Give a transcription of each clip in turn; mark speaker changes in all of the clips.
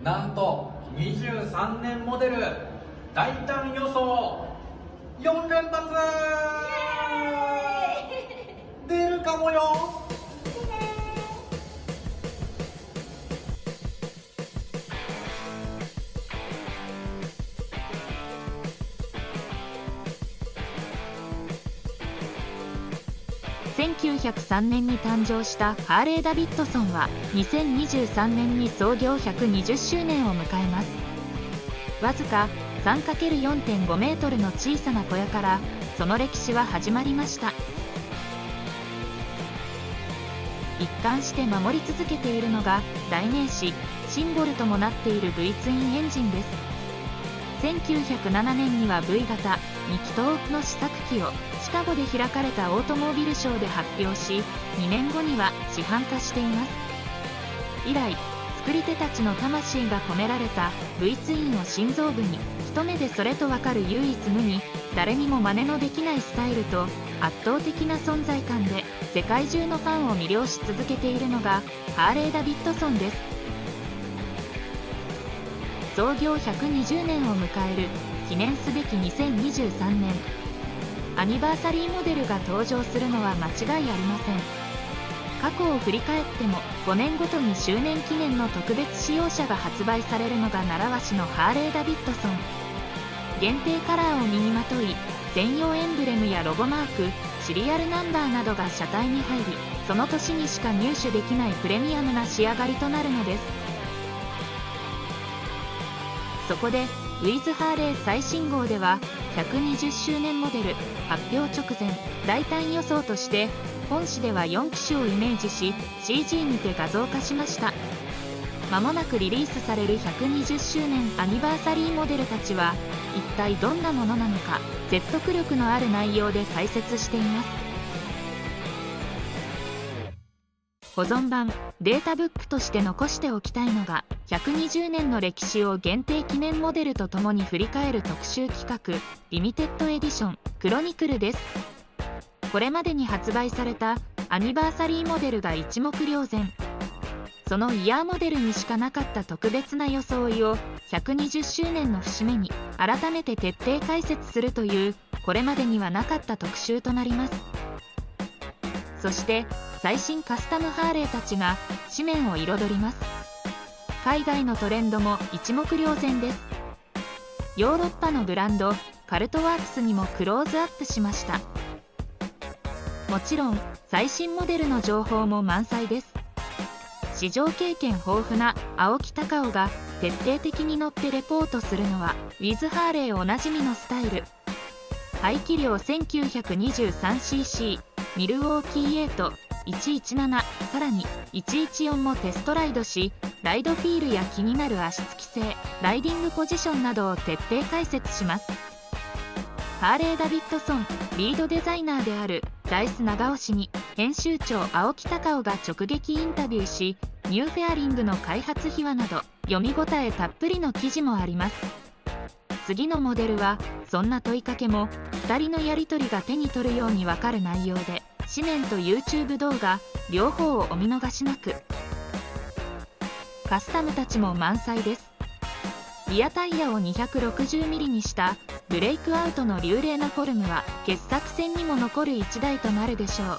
Speaker 1: なんと23年モデル大胆予想4連発出るかもよ。
Speaker 2: 1903年に誕生したハーレー・ダビッドソンは2023年に創業120周年を迎えます。わずか 3×4.5 メートルの小さな小屋からその歴史は始まりました。一貫して守り続けているのが代名詞シンボルともなっている V ツインエンジンです。1907年には V 型2気筒の試作機をシカゴで開かれたオートモービルショーで発表し、2年後には市販化しています。以来作り手たちの魂が込められた V ツインを心臓部に一目でそれと分かる唯一無二、誰にも真似のできないスタイルと圧倒的な存在感で世界中のファンを魅了し続けているのがハーレー・ダビッドソンです。創業120年を迎える記念すべき2023年、アニバーサリーモデルが登場するのは間違いありません。過去を振り返っても5年ごとに周年記念の特別仕様車が発売されるのが習わしのハーレー・ダビッドソン。限定カラーを身にまとい、専用エンブレムやロゴマーク、シリアルナンバーなどが車体に入り、その年にしか入手できないプレミアムな仕上がりとなるのです。そこでウィズ・ハーレー最新号では120周年モデル発表直前大胆予想として本誌では4機種をイメージし CG にて画像化しました。間もなくリリースされる120周年アニバーサリーモデルたちは一体どんなものなのか、説得力のある内容で解説しています。保存版データブックとして残しておきたいのが120年の歴史を限定記念モデルとともに振り返る特集企画リミテッドエディションクロニクルです。これまでに発売されたアニバーサリーモデルが一目瞭然。そのイヤーモデルにしかなかった特別な装いを120周年の節目に改めて徹底解説するというこれまでにはなかった特集となります。そして最新カスタムハーレーたちが紙面を彩ります。海外のトレンドも一目瞭然です。ヨーロッパのブランドカルトワークスにもクローズアップしました。もちろん最新モデルの情報も満載です。試乗経験豊富な青木隆夫が徹底的に乗ってレポートするのはウィズ・ハーレーおなじみのスタイル。排気量 1923cc、ミルウォーキー8、117、さらに114もテストライドし、ライドフィールや気になる足つき性、ライディングポジションなどを徹底解説します。ハーレー・ダビッドソンリードデザイナーであるダイス長尾氏に編集長青木隆夫が直撃インタビューし、ニューフェアリングの開発秘話など読み応えたっぷりの記事もあります。次のモデルはそんな問いかけも2人のやり取りが手に取るように分かる内容で、紙面と YouTube 動画両方をお見逃しなく。カスタムたちも満載です。リアタイヤを 260mm にしたブレイクアウトの流麗なフォルムは傑作選にも残る1台となるでしょう。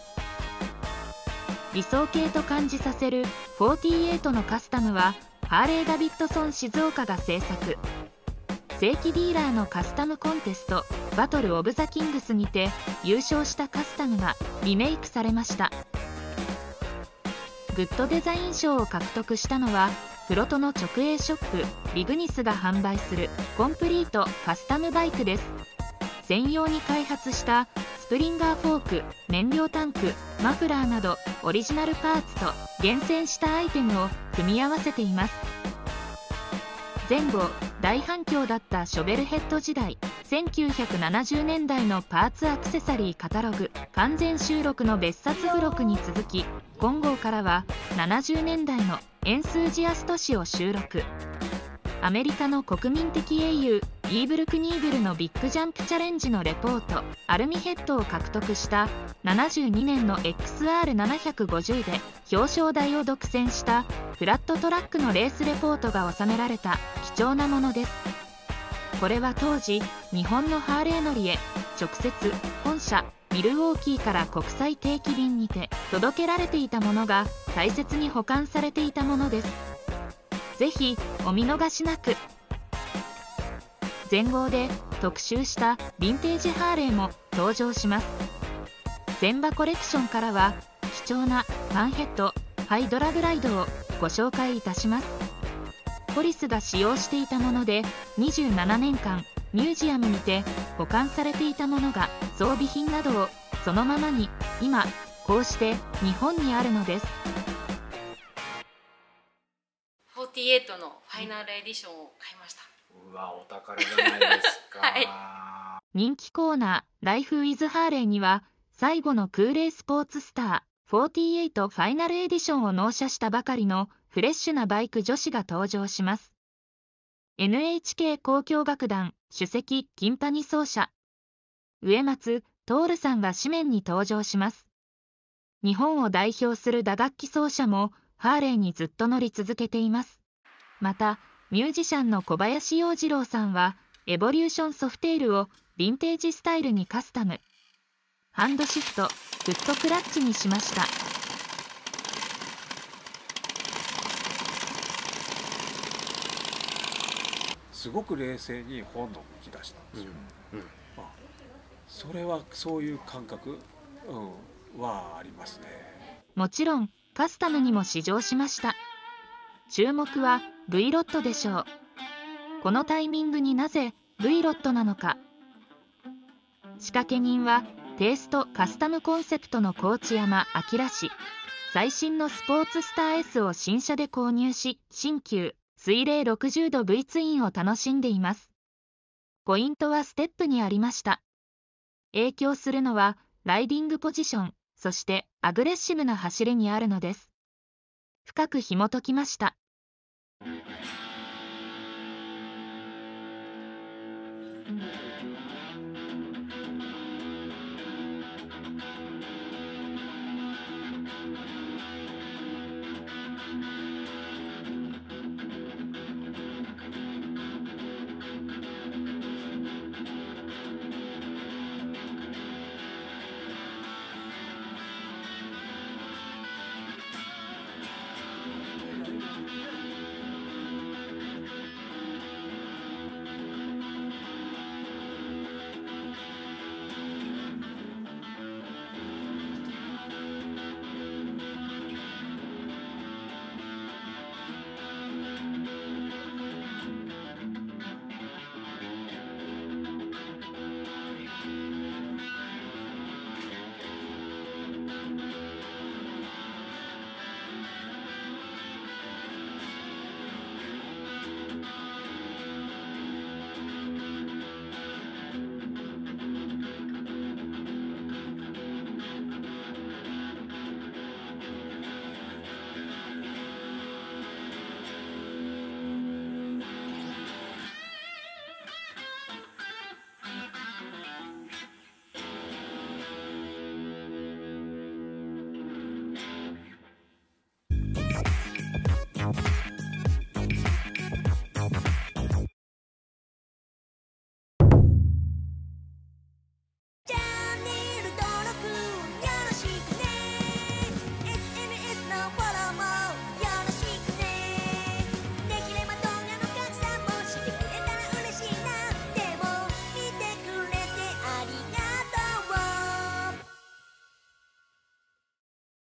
Speaker 2: 理想系と感じさせる48のカスタムはハーレー・ダビッドソン静岡が制作。正規ディーラーのカスタムコンテストバトル・オブ・ザ・キングスにて優勝したカスタムがリメイクされました。グッドデザイン賞を獲得したのはプロトの直営ショップビグニスが販売するコンプリートカスタムバイクです。専用に開発したスプリンガーフォーク、燃料タンク、マフラーなどオリジナルパーツと厳選したアイテムを組み合わせています。前後大反響だったショベルヘッド時代、1970年代のパーツアクセサリーカタログ完全収録の別冊付録に続き、今号からは70年代のエンスージアスト誌を収録。アメリカの国民的英雄イーブル・クニーブルのビッグジャンプチャレンジのレポートアルミヘッドを獲得した72年の XR750 で表彰台を独占したフラットトラックのレースレポートが収められた貴重なものです。これは当時日本のハーレー乗りへ直接本社ミルウォーキーから国際定期便にて届けられていたものが大切に保管されていたものです。ぜひお見逃しなく。前後で特集したヴィンテージハーレーも登場します。全場コレクションからは貴重なファンヘッドハイドラグライドをご紹介いたします。ポリスが使用していたもので27年間ミュージアムにて保管されていたものが装備品などをそのままに今こうして日本にあるのです。
Speaker 3: 48のファイナルエディションを買いました。
Speaker 1: うわ、お宝じゃないですか。
Speaker 3: はい、
Speaker 2: 人気コーナーライフウィズハーレーには最後の空冷スポーツスター48ファイナルエディションを納車したばかりのフレッシュなバイク女子が登場します。 NHK 交響楽団首席ティンパニ奏者植松徹さんが紙面に登場します。日本を代表する打楽器奏者もハーレーにずっと乗り続けています。またミュージシャンの小林洋次郎さんはエボリューションソフテールをヴィンテージスタイルにカスタム。ハンドシフトフットクラッチにしました。
Speaker 4: すごく冷静に本の吹き出したんですよ。まあ、それはそういう感覚、はありますね。
Speaker 2: もちろんカスタムにも試乗しました。注目は V ロットでしょう。このタイミングになぜ V ロットなのか。仕掛け人はテイストカスタムコンセプトの河内山明氏。最新のスポーツスター S を新車で購入し新旧水冷60度 V ツインを楽しんでいます。ポイントはステップにありました。影響するのはライディングポジション、そしてアグレッシブな走りにあるのです。深く紐解きました。